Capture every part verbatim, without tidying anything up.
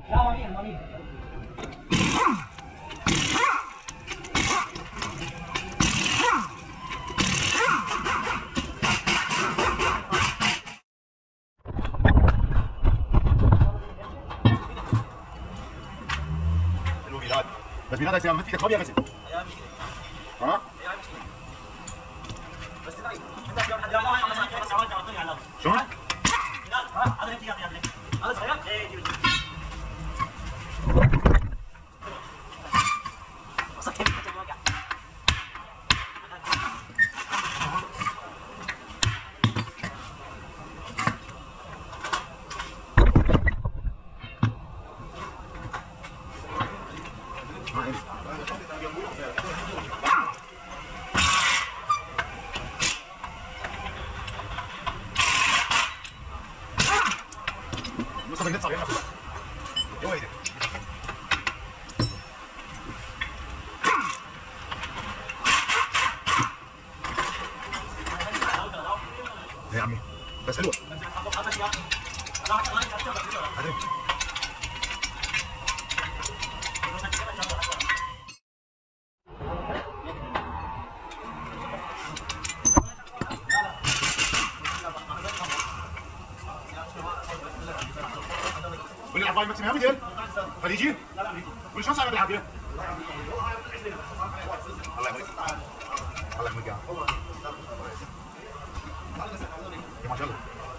بس بنادى يصير عملت ايدك ما بيغسل. ها؟ شلون؟ مصطفى نتصل هنا يا ويلي يا عمي بس حلوه واللي العفايه ماكسيمي هم ديال خليجي ولا شلون صاير بالعافيه؟ الله يهديك الله يحميك يا ما شاء الله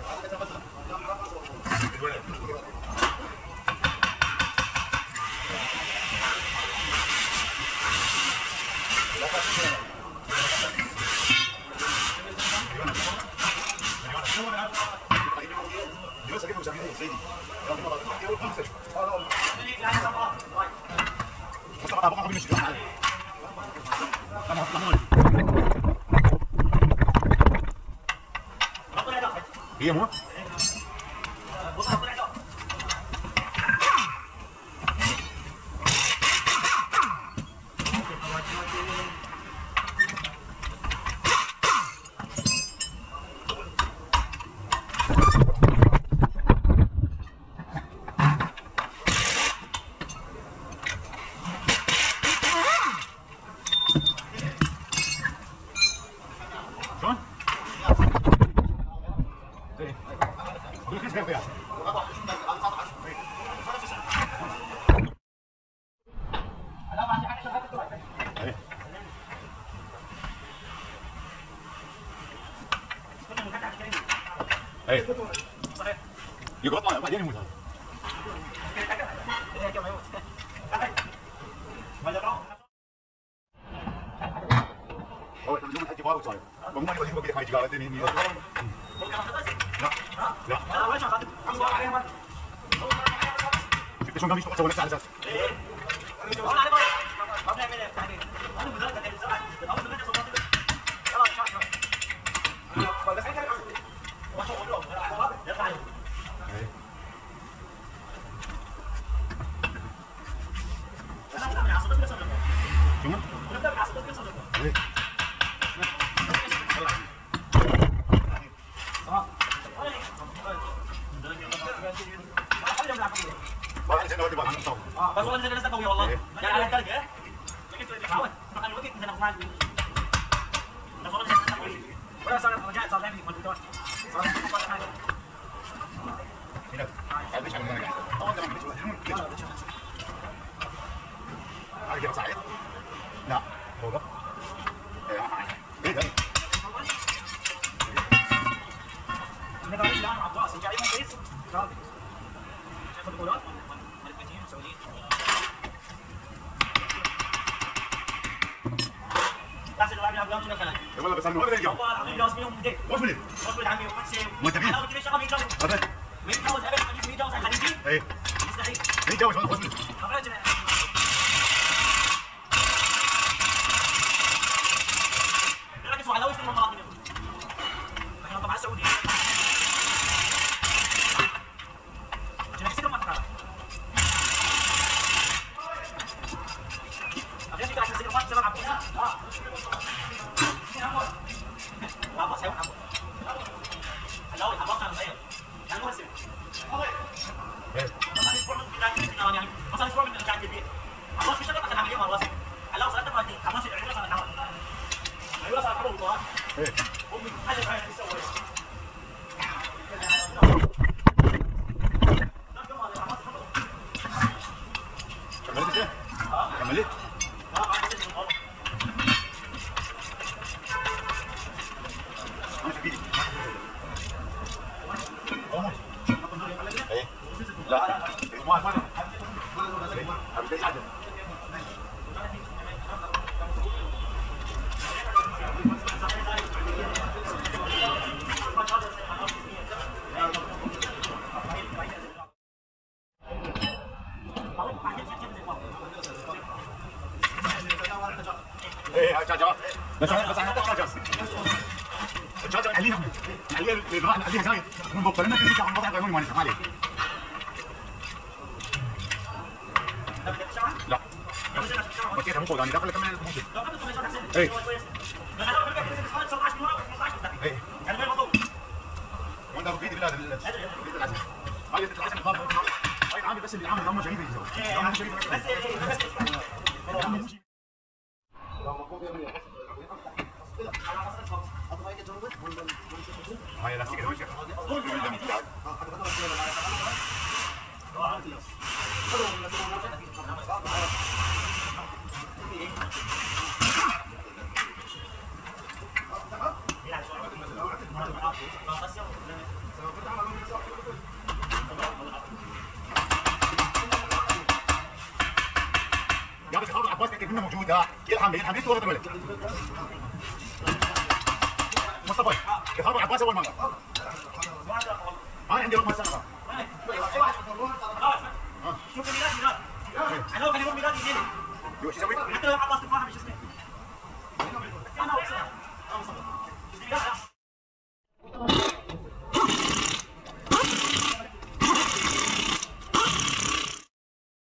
هي مو ايه يقعد معي بعدين يموت هذا هو ترجمة الحج فاروق صاير وهم اللي يجيبوا بيدك هاي تجارة تاني لا لا شفت شلون قام يشتغل سوى نفسه على اساس بس والله نزل قوي والله كان على الثلج ايه تعود فقط الوقت نزل اخوان ولا صار رجعت صار لعبني مالك صار حاجه هنا هذا ايش عملنا هذا كيف صحيح لا هو ايه ده انا بعمل لا عبد الله جاي مو كويس راضي شايف الكولات مالك مسويين تحسن واحد من ابواب شنو كلام والله بس انا ما بدي والله العظيم لازم يوم بدي وش بدي وش بدي عمي وحسين ما انت انا قلت ليش شغال يتجوز ابد ويتجوز ابد خليك يتجوز على الخليجي ايه مستحيل يتجوز وش بدي خرجنا ركزوا على وش المناطق احنا طبعا السعوديه جينا كثير منطقه ابي اجيك عشان ما تسمع عبودها اه وابا سيوم عبود هلاوي حباط على الغير يعني هو سيوم ايه ما ما حبيبي عدل ايه جاجا بس بس انا جاجا جاجا عليها عليها عليها زايد من بكره لما تيجي على الموضوع قانوني ما نفهم عليه لا بس كده مو فوق يعني داخل كمان ممكن ايه ايه وانت بقيت بلاد العزيز هاي العزيز هاي عامل بس اللي عامل هم شريف بس هاي لاستيك الوجه يا اخي خاطر عباس كيف انه موجود ها يلحم يلحم ليش ورد الملك مصطفى كيف خاطر عباس اول مره انا عندي رقم السنه شوف ميلادي هناك انا هو كان يوم ميلادي هنا شو يسوي؟ حتى لو عباس تفاهم شو اسمه